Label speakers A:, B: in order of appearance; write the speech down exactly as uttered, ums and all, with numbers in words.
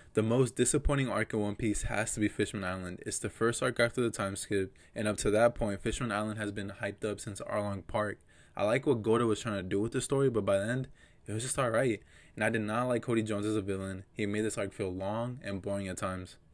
A: The most disappointing arc in One Piece has to be Fishman Island. It's the first arc after the time skip, and up to that point, Fishman Island has been hyped up since Arlong Park. I like what Goda was trying to do with the story, but by the end, it was just alright. And I did not like Cody Jones as a villain. He made this arc feel long and boring at times.